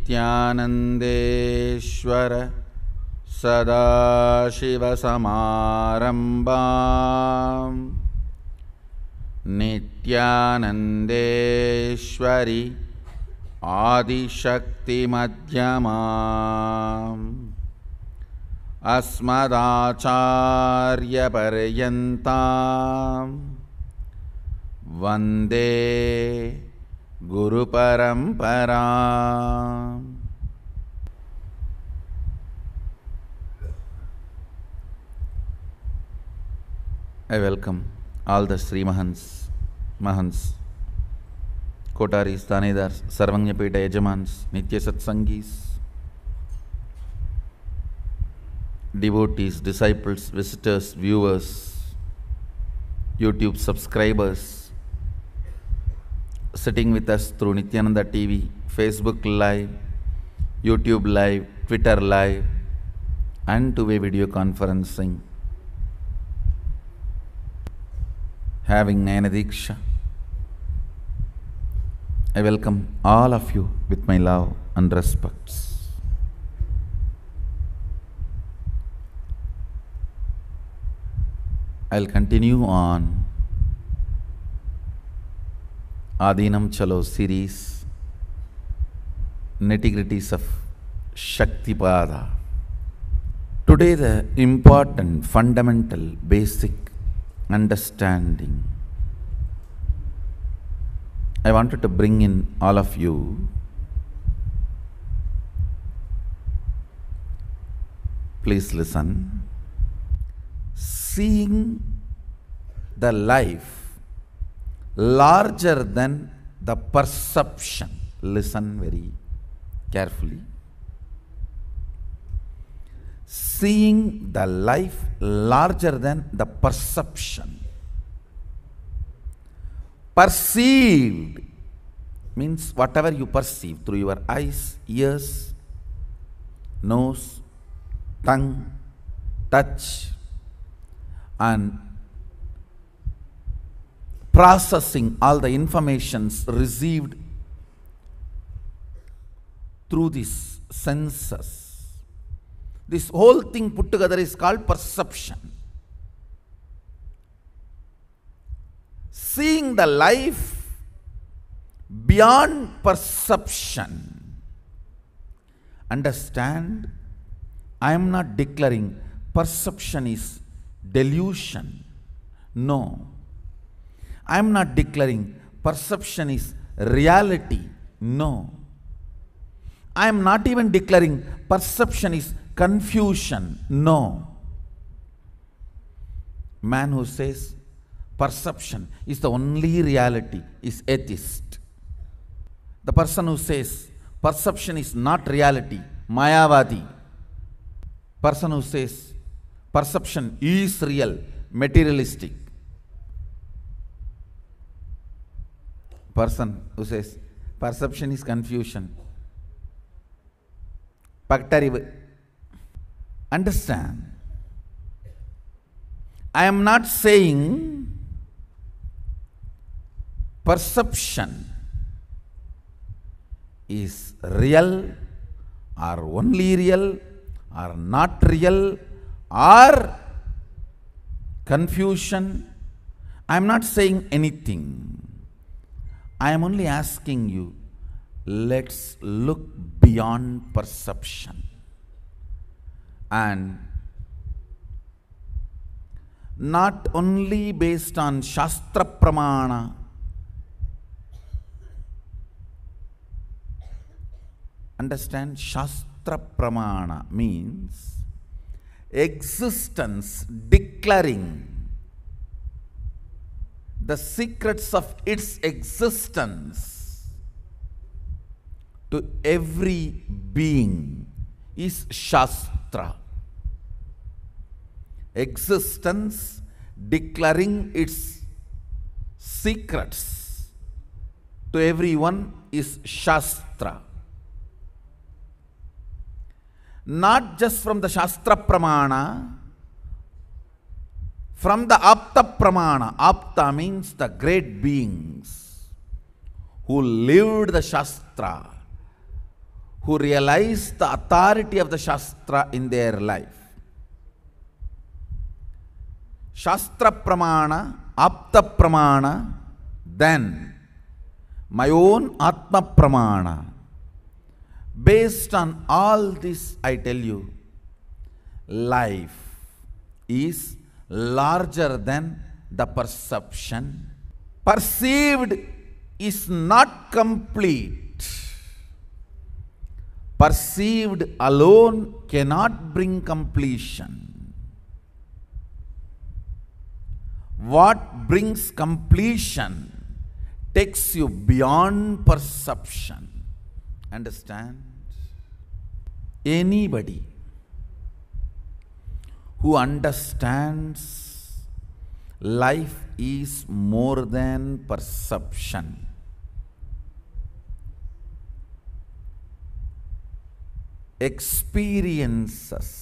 नित्यानन्देश्वर सदाशिवसमारम्भां नित्यानन्देश्वरि आदिशक्तिमध्यमाम् अस्मदाचार्यपर्यन्तां वन्दे गुरुपरम्पराम्। I welcome all the Sri Mahants, Kotaris, Danedars, Sarvanyapeta Yajamans, Nitya Satsangis, devotees, disciples, visitors, viewers, YouTube subscribers, sitting with us through Nityananda TV, Facebook Live, YouTube Live, Twitter Live, and two-way video conferencing. Having Nayana Diksha, I welcome all of you with my love and respects. I'll continue on Adinam Chalo series, nitty-gritties of Shaktipada. Today the important, fundamental, basic understanding I wanted to bring in all of you. Please listen. Seeing the life larger than the perception. Listen very carefully. Seeing the life larger than the perception. Perceived means whatever you perceive through your eyes, ears, nose, tongue, touch, and processing all the informations received through these senses. This whole thing put together is called perception. Seeing the life beyond perception. Understand, I am not declaring perception is delusion. No. I am not declaring perception is reality. No. I am not even declaring perception is confusion. No. Man who says perception is the only reality is atheist. The person who says perception is not reality, Mayavadi. Person who says perception is real, materialistic. Person who says perception is confusion, Pagtarivu. Understand, I am not saying perception is real or only real or not real or confusion. I am not saying anything. I am only asking you, let's look beyond perception and not only based on Shastra Pramana. Understand, Shastra Pramana means existence declaring the secrets of its existence to every being is Shastra. Existence declaring its secrets to everyone is Shastra. Not just from the Shastra Pramana, from the Apta Pramana. Apta means the great beings who lived the Shastra, who realize the authority of the Shastra in their life. Shastra Pramana, Apta Pramana, then my own Atma Pramana. Based on all this, I tell you, life is larger than the perception. Perceived is not complete. Perceived alone cannot bring completion. What brings completion takes you beyond perception. Understand? Anybody who understands life is more than perception, experiences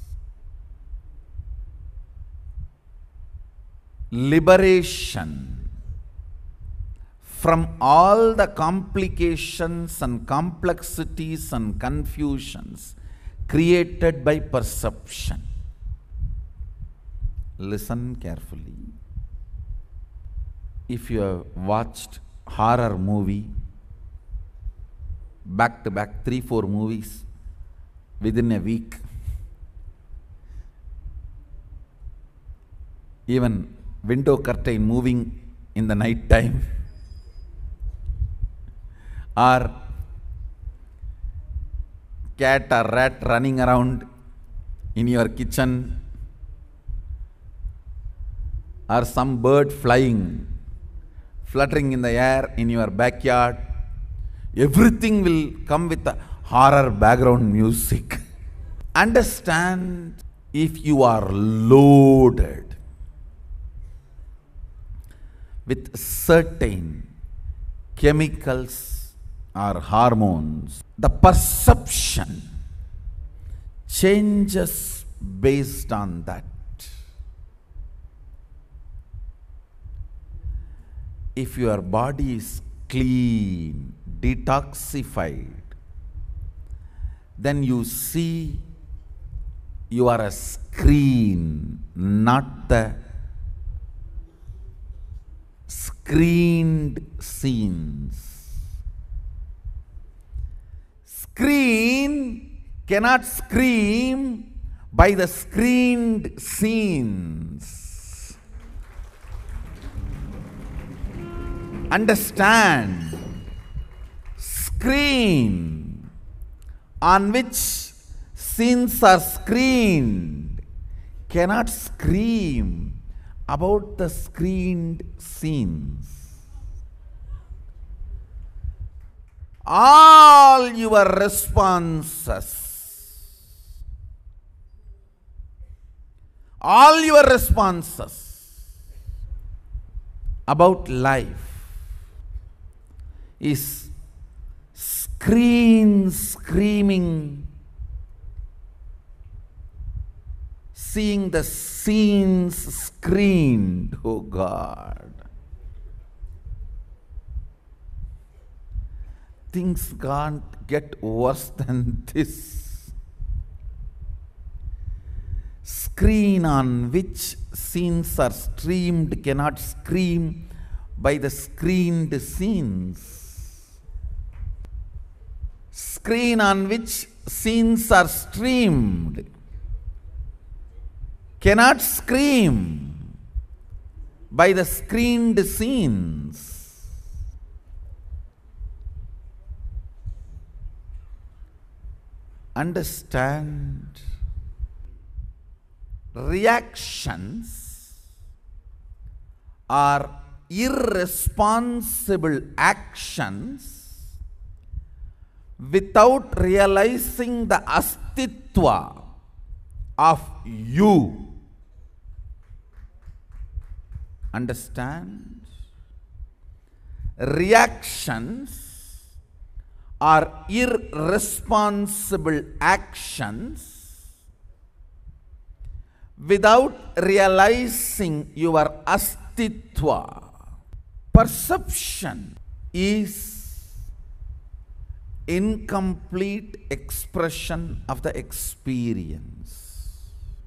liberation from all the complications and complexities and confusions created by perception. Listen carefully. If you have watched horror movie, back to back 3-4 movies within a week, even window curtain moving in the night time, or cat or rat running around in your kitchen, or some bird flying, fluttering in the air in your backyard, everything will come with a horror background music. Understand, if you are loaded with certain chemicals or hormones, the perception changes based on that. If your body is clean, detoxified, then you see you are a screen, not the screened scenes. Screen cannot scream by the screened scenes. Understand, screen on which scenes are screened cannot scream about the screened scenes. All your responses, about life is screaming, seeing the scenes screened. Oh God. Things can't get worse than this. Screen on which scenes are streamed cannot scream by the screened scenes. Screen on which scenes are streamed cannot scream by the screened scenes. Understand, reactions are irresponsible actions without realizing the astitva of you. Understand? Reactions are irresponsible actions without realizing your astitva. Perception is incomplete expression of the experience.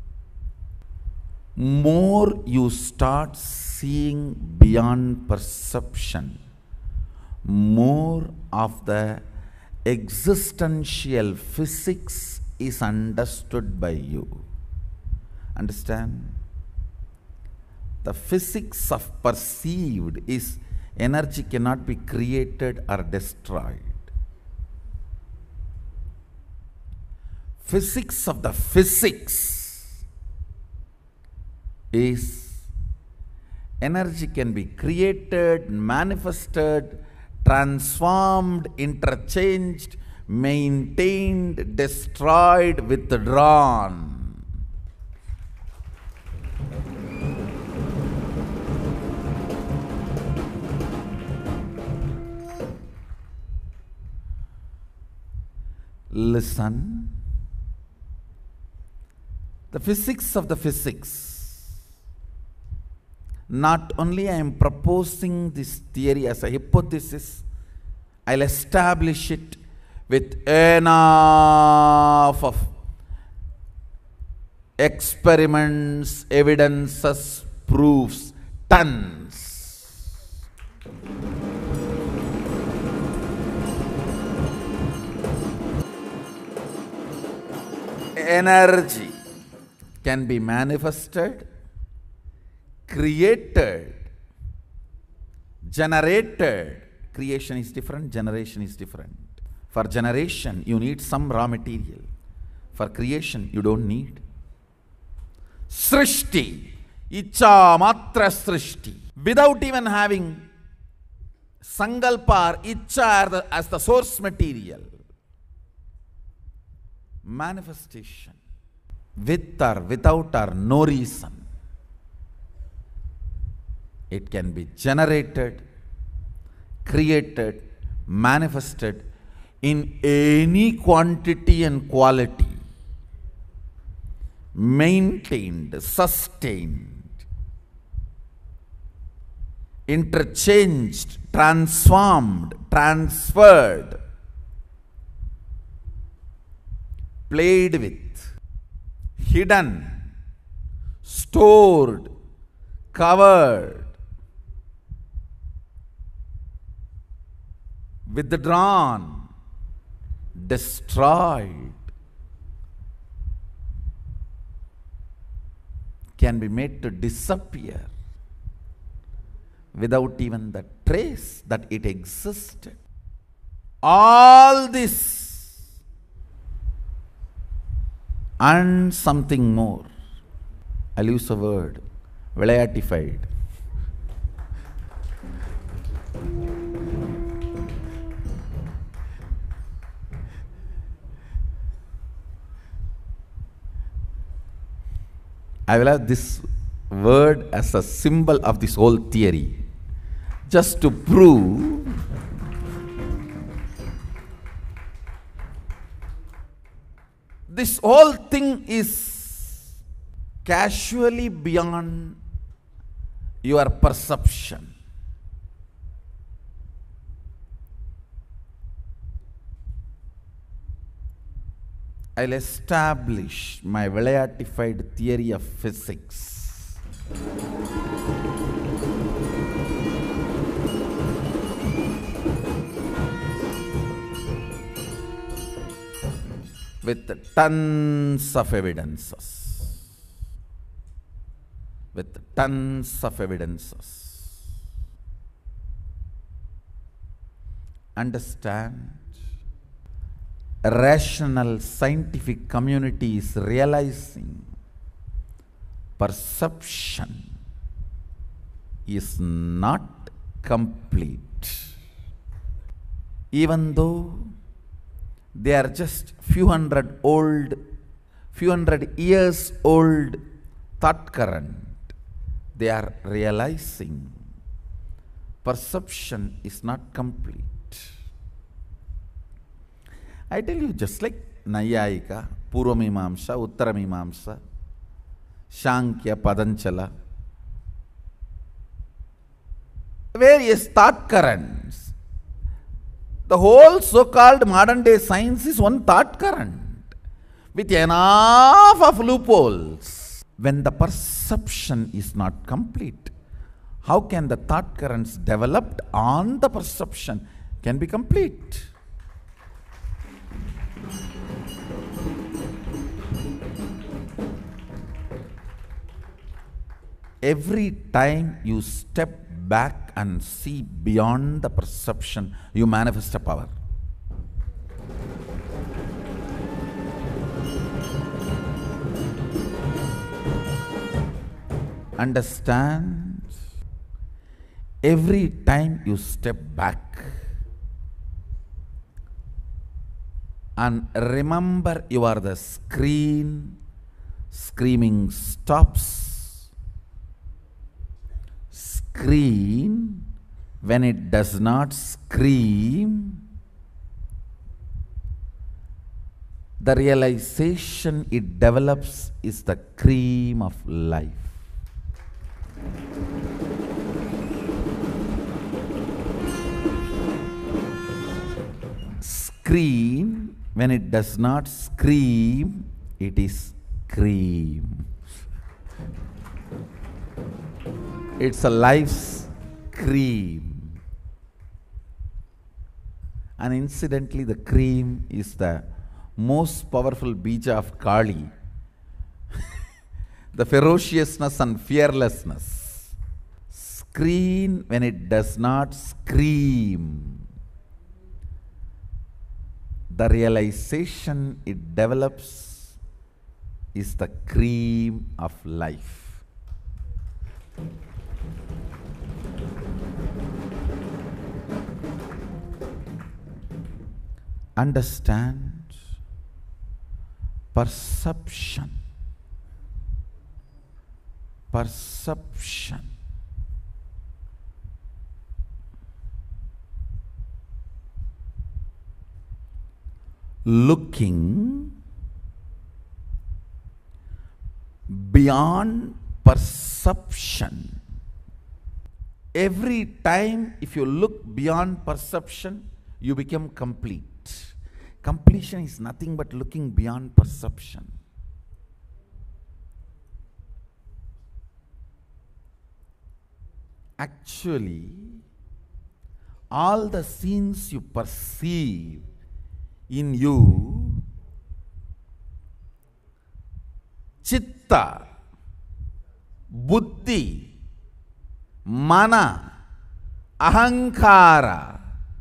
More you start seeing beyond perception, more of the existential physics is understood by you. Understand? The physics of perceived is energy cannot be created or destroyed. Physics of the physics is energy can be created, manifested, transformed, interchanged, maintained, destroyed, withdrawn. Listen. The physics of the physics. Not only I am proposing this theory as a hypothesis, I'll establish it with enough of experiments, evidences, proofs, tons. Energy can be manifested, created, generated. Creation is different, generation is different. For generation, you need some raw material. For creation, you don't need. Srishti, Icha Matra Srishti. Without even having Sangalpa or Icha as the source material. Manifestation. With or without or no reason. It can be generated, created, manifested in any quantity and quality, maintained, sustained, interchanged, transformed, transferred, played with, hidden, stored, covered, withdrawn, destroyed, can be made to disappear without even the trace that it existed. All this and something more. I'll use a word, vilayatified. I will have this word as a symbol of this whole theory, just to prove this whole thing is casually beyond your perception. I'll establish my vilayatified theory of physics. With tons of evidences. With tons of evidences. Understand? A rational scientific community is realizing perception is not complete. Even though they are just few hundred years old thought current, they are realizing perception is not complete. I tell you, just like Nayayika, Purvamimamsa, Uttaramimamsa, Shankya, Padanchala, various thought currents, The whole so-called modern day science is one thought current with enough of loopholes. When the perception is not complete, how can the thought currents developed on the perception can be complete? Every time you step back and see beyond the perception, you manifest a power. Understand? Every time you step back and remember you are the screen, screaming stops. Screen, when it does not scream, the realization it develops is the cream of life. Screen, when it does not scream, it is cream. It's a life's cream. And incidentally, the cream is the most powerful bija of Kali. The ferociousness and fearlessness. Screen, when it does not scream, the realization it develops is the cream of life. Understand? Perception. Perception. Looking beyond perception. Every time if you look beyond perception, you become complete. Completion is nothing but looking beyond perception. Actually, all the scenes you perceive in you, chitta, buddhi, mana, ahankara.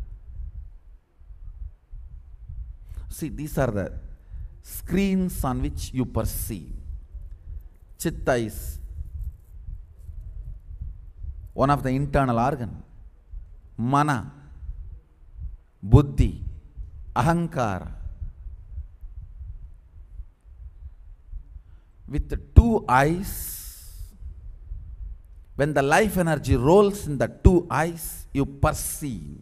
See, these are the screens on which you perceive. Chitta is one of the internal organ. Mana, buddhi, ahankara. With the two eyes, when the life energy rolls in the two eyes, you perceive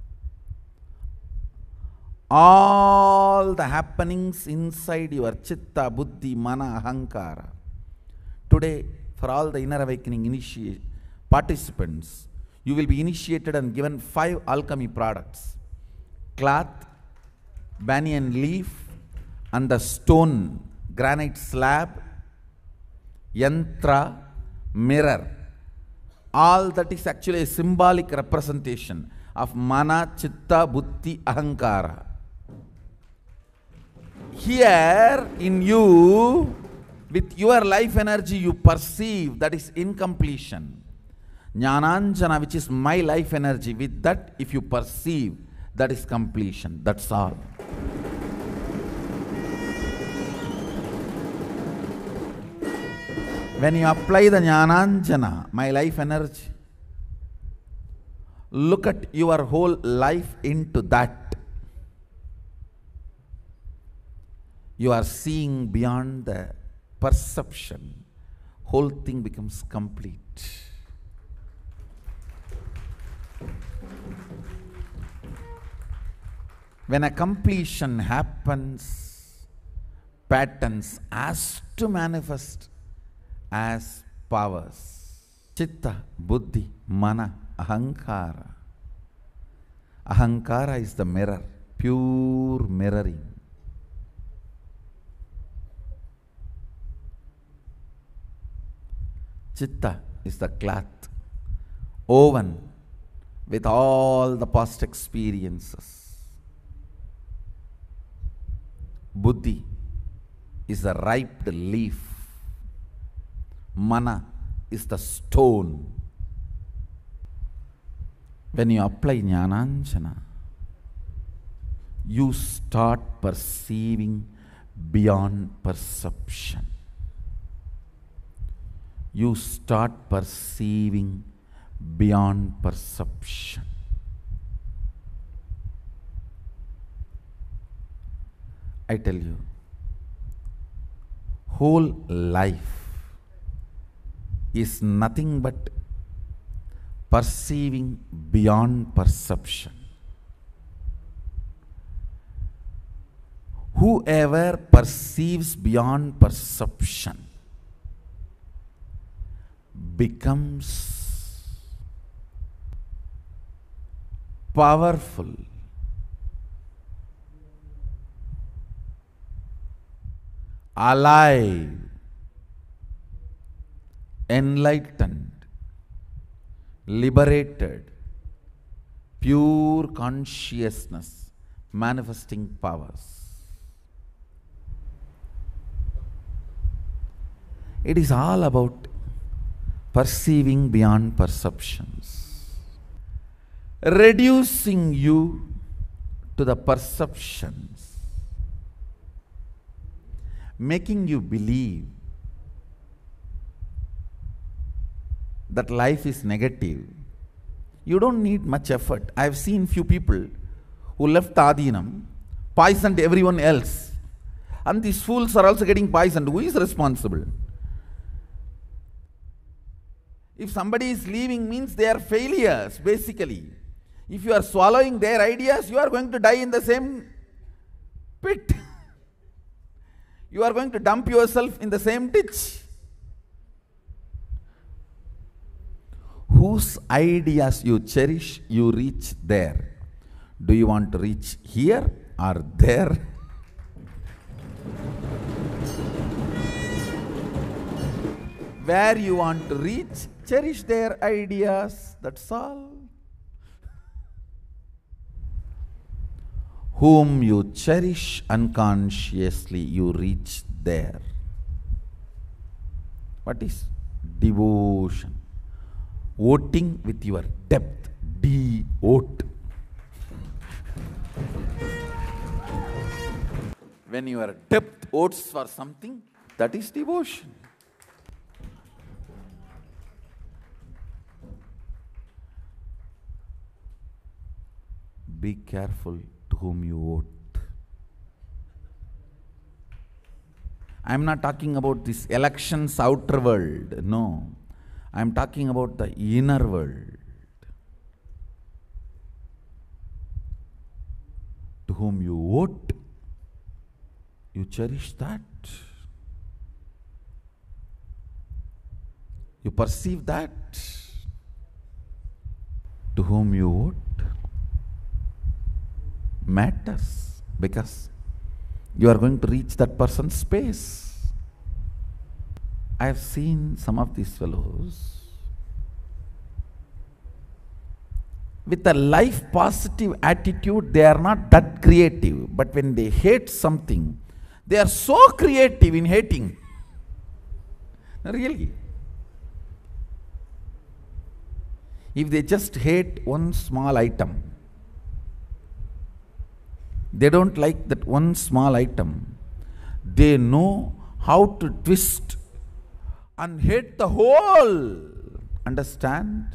all the happenings inside your chitta, buddhi, mana, ahankara. Today, for all the inner awakening participants, you will be initiated and given 5 alchemy products: cloth, banyan leaf, and the stone, granite slab, yantra, mirror. All that is actually a symbolic representation of mana, chitta, buddhi, ahankara. Here in you, with your life energy you perceive, that is incompletion. Jnananjana, which is my life energy, with that if you perceive, that is completion. That's all. When you apply the Jnananjana, my life energy, look at your whole life into that. You are seeing beyond the perception. Whole thing becomes complete. When a completion happens, patterns has to manifest as powers. Chitta, buddhi, mana, ahankara Ahankara is the mirror, pure mirroring. Chitta is the cloth, woven with all the past experiences. Buddhi is the ripe leaf. Mana is the stone. When you apply Jnananjana, you start perceiving beyond perception. You start perceiving beyond perception. I tell you, whole life is nothing but perceiving beyond perception. Whoever perceives beyond perception becomes powerful, alive, enlightened, liberated, pure consciousness, manifesting powers. It is all about perceiving beyond perceptions, reducing you to the perceptions, making you believe that life is negative. You don't need much effort. I have seen few people who left Adinam, poisoned everyone else. And these fools are also getting poisoned. Who is responsible? If somebody is leaving, means they are failures, basically. If you are swallowing their ideas, you are going to die in the same pit. You are going to dump yourself in the same ditch. Whose ideas you cherish, you reach there. Do you want to reach here or there? Where you want to reach, cherish their ideas, that's all. Whom you cherish unconsciously, you reach there. What is devotion? Voting with your depth. De-vote. When your depth votes for something, that is devotion. Be careful to whom you vote. I am not talking about this elections outer world. No. I am talking about the inner world. To whom you vote, you cherish that. You perceive that. To whom you vote matters, because you are going to reach that person's space. I have seen some of these fellows with a life positive attitude. They are not that creative, but when they hate something, they are so creative in hating. Really. If they just hate one small item, they don't like that one small item, they know how to twist and hate the whole. Understand?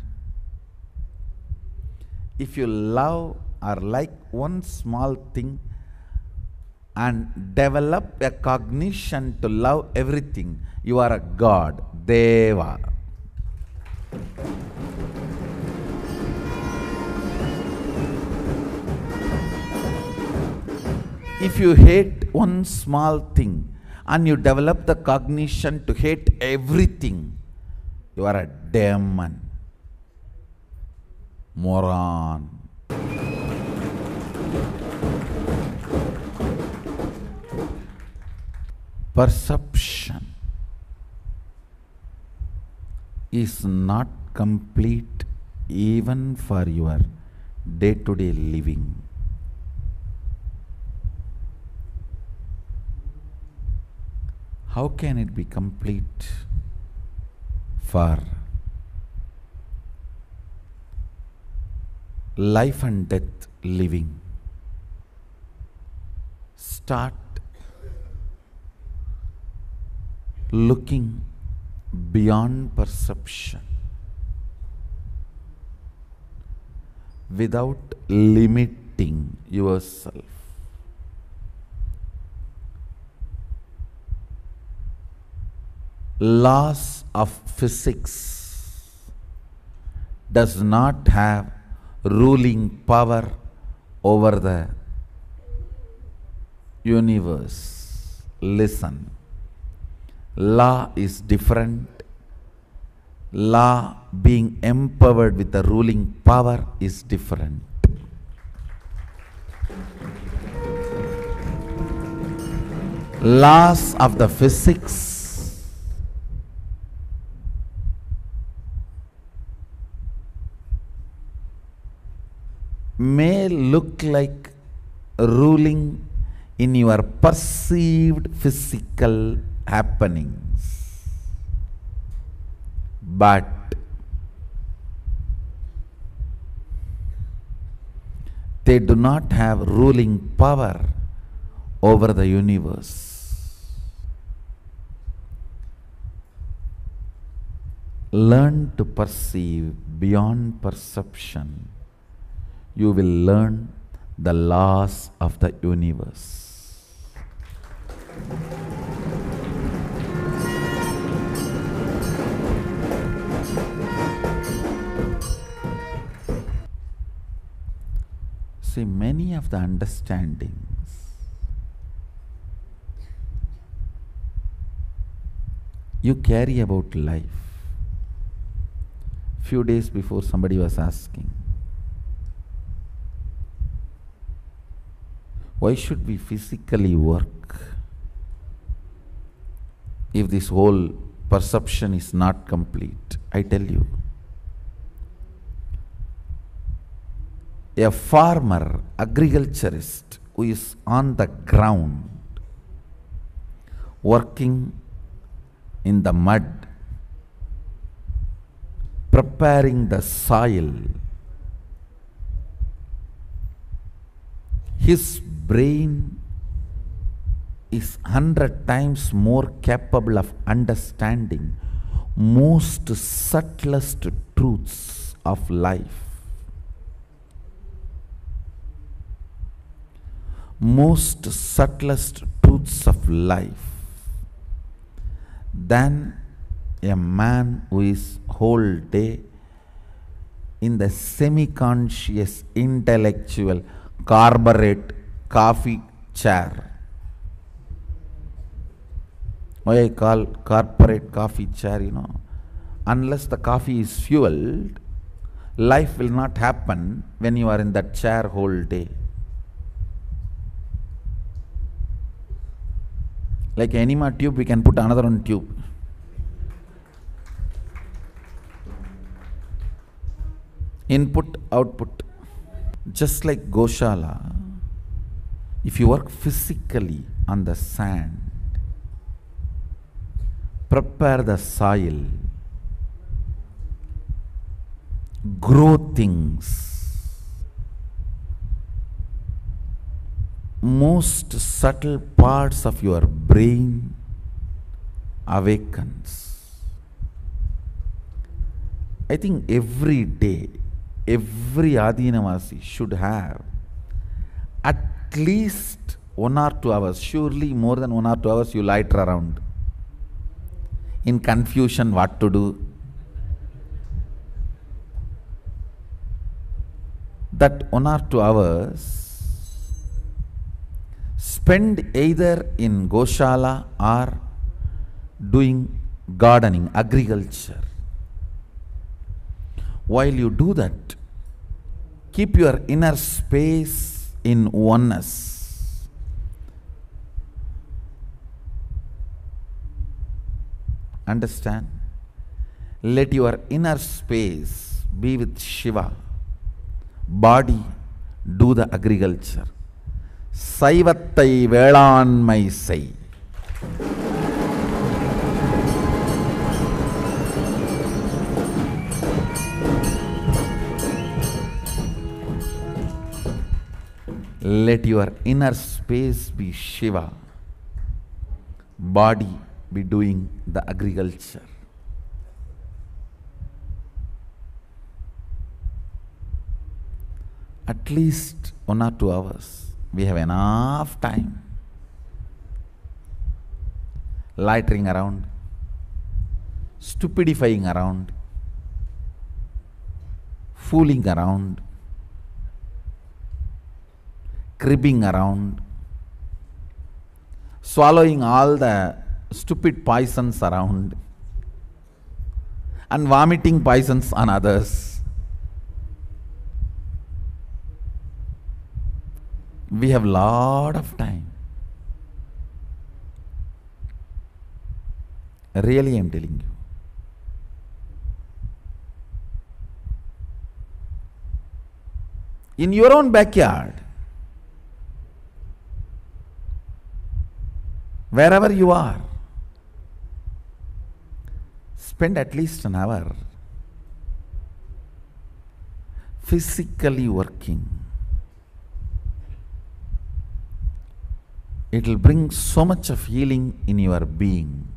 If you love or like one small thing and develop a cognition to love everything, you are a god, Deva. If you hate one small thing and you develop the cognition to hate everything, you are a demon, moron. Perception is not complete even for your day-to-day living. How can it be complete for life and death living? Start looking beyond perception without limiting yourself. Laws of physics does not have ruling power over the universe. Listen. Law is different. Law being empowered with the ruling power is different. Laws of the physics may look like ruling in your perceived physical happenings, but they do not have ruling power over the universe. Learn to perceive beyond perception. You will learn the laws of the universe. See, many of the understandings you carry about life. Few days before, somebody was asking, why should we physically work if this whole perception is not complete? I tell you, a farmer, agriculturist who is on the ground working in the mud, preparing the soil, his brain is 100 times more capable of understanding most subtlest truths of life. Most subtlest truths of life than a man who is whole day in the semi-conscious intellectual corporate coffee chair. Why I call corporate coffee chair, unless the coffee is fueled, life will not happen when you are in that chair whole day. Like enema tube, we can put another one tube. Input, output. Just like Goshala, if you work physically on the sand, prepare the soil, grow things, most subtle parts of your brain awakens. I think every day, every Adinavasi should have at least 1 or 2 hours, surely more than 1 or 2 hours you loiter around in confusion what to do. That 1 or 2 hours spend either in Goshala or doing gardening, agriculture. While you do that, keep your inner space in oneness. Understand? Let your inner space be with Shiva. Body do the agriculture. Saivattai வேளாண்மை செய். Let your inner space be Shiva. Body be doing the agriculture. At least 1 or 2 hours. We have enough time. Loitering around, stupidifying around, fooling around, cribbing around, swallowing all the stupid poisons around, and vomiting poisons on others. We have lot of time. Really, I am telling you. In your own backyard, wherever you are, spend at least an hour physically working. It will bring so much of healing in your being.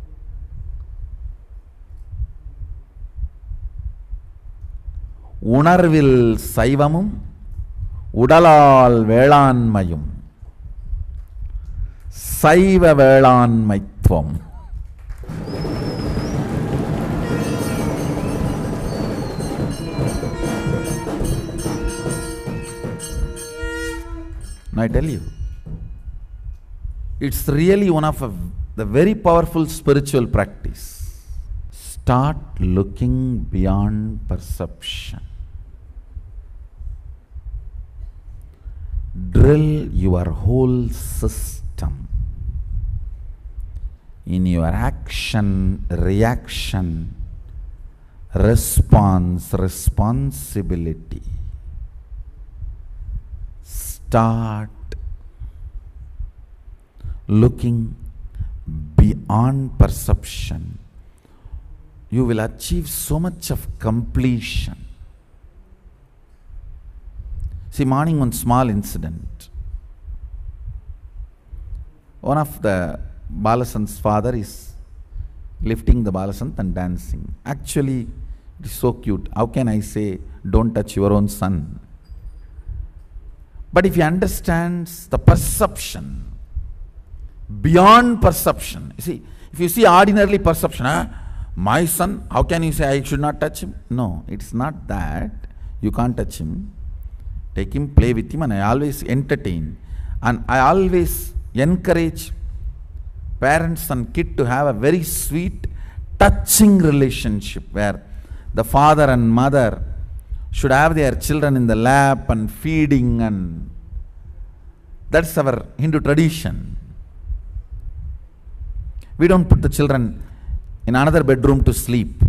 உணர்வில் சைவமும் உடலால் வேளாண்மையும் சைவ வேளாண்மைத்துவம். Now I tell you, it's really one of the very powerful spiritual practice. Start looking beyond perception. Drill your whole system in your action, reaction, response, responsibility. Start looking beyond perception. You will achieve so much of completion. See, morning one small incident. One of the Balasant's father is lifting the Balasant and dancing. Actually, it is so cute. How can I say, don't touch your own son? But if you understand the perception, beyond perception. You see, if you see ordinarily perception, my son, how can you say I should not touch him? No, it's not that. You can't touch him. Take him, play with him, and I always entertain. And I always encourage parents and kid to have a very sweet, touching relationship where the father and mother should have their children in the lap and feeding, and that's our Hindu tradition. We don't put the children in another bedroom to sleep.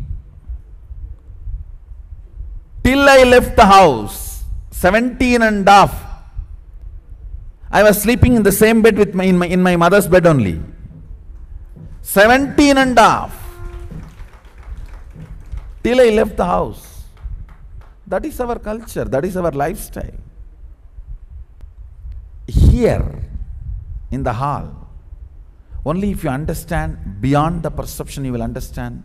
Till I left the house, 17 and a half, I was sleeping in the same bed with in my mother's bed only. 17 and a half. Till I left the house. That is our culture, that is our lifestyle. Here, in the hall, only if you understand beyond the perception, you will understand.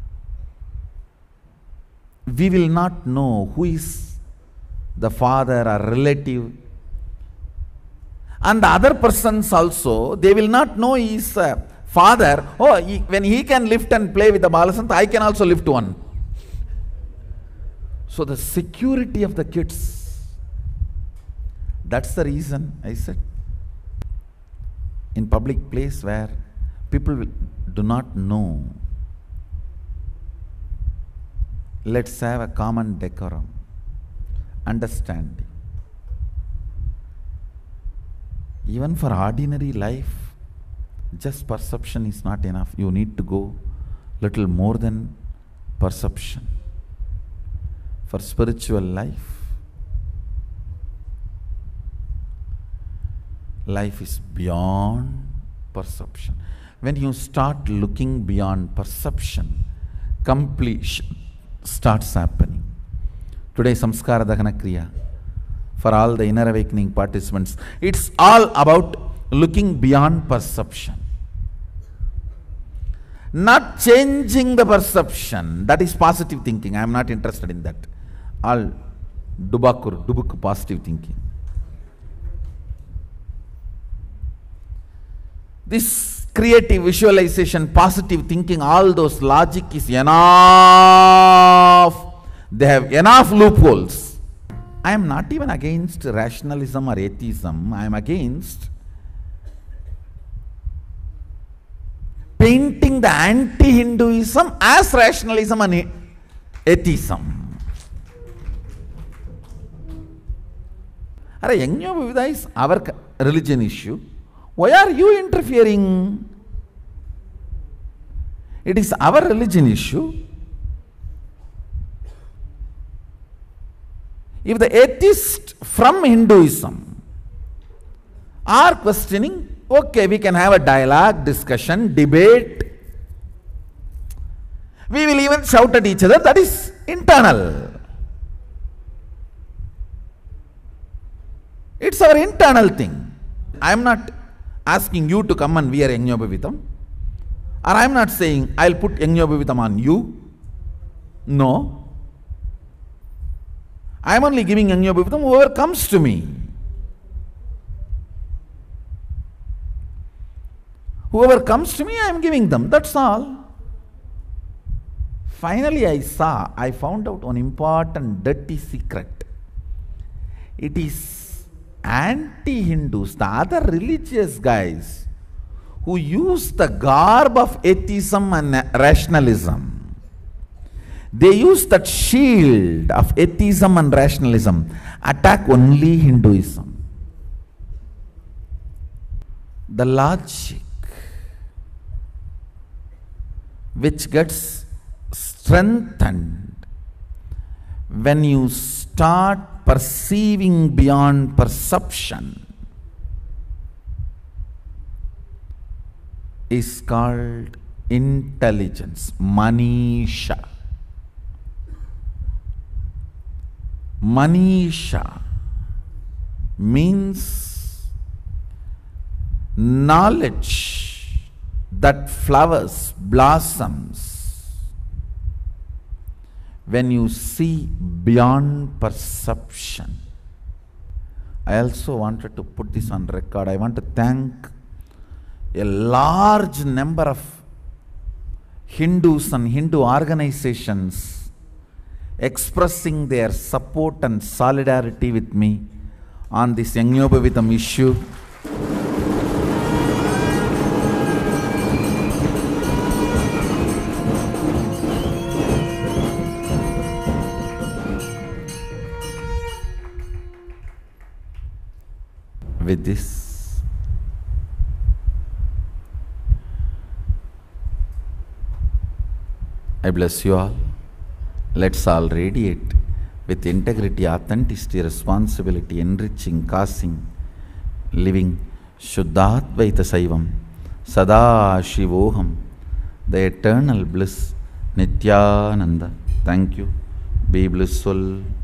We will not know who is the father or relative. And the other persons also, they will not know he is a father. Oh, when he can lift and play with the Balasant, I can also lift one. So the security of the kids, that's the reason I said, in public place where people do not know, let's have a common decorum, understanding. Even for ordinary life, just perception is not enough. You need to go little more than perception. For spiritual life, life is beyond perception. When you start looking beyond perception, completion starts happening. Today, Samskara Dahana Kriya, for all the inner awakening participants, it's all about looking beyond perception. Not changing the perception. That is positive thinking. I am not interested in that. All dubuk positive thinking. This creative visualization, positive thinking, all those logic is enough. They have enough loopholes. I am not even against rationalism or atheism. I am against painting the anti-Hinduism as rationalism and atheism. Yajnayopaveeda is our religion issue. Why are you interfering? It is our religion issue. If the atheists from Hinduism are questioning, okay, we can have a dialogue, discussion, debate. We will even shout at each other. That is internal. It's our internal thing. I am not asking you to come and wear Yajnayopaveetam, or I am not saying I will put Yajnayopaveetam on you. No. I am only giving Yajnayopaveetam whoever comes to me. Whoever comes to me, I am giving them. That's all. Finally, I found out one important dirty secret. It is anti-Hindus, the other religious guys who use the garb of atheism and rationalism. They use that shield of atheism and rationalism, attack only Hinduism. The logic which gets strengthened when you start perceiving beyond perception is called intelligence, Manisha. Manisha means knowledge that flowers, blossoms when you see beyond perception. I also wanted to put this on record. I want to thank a large number of Hindus and Hindu organizations expressing their support and solidarity with me on this Yajnayopaveetam issue. With this, I bless you all. Let's all radiate with integrity, authenticity, responsibility, enriching, causing, living Shuddhadvaita Saivam, Sada Shivoham, the eternal bliss, Nityananda. Thank you. Be blissful.